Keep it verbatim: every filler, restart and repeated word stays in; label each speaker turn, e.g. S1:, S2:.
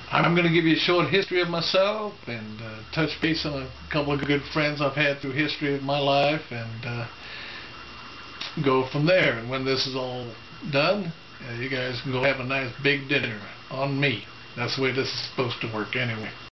S1: I'm going to give you a short history of myself and uh, touch base on a couple of good friends I've had through history of my life, and uh, go from there. And when this is all done, uh, you guys can go have a nice big dinner on me. That's the way this is supposed to work anyway.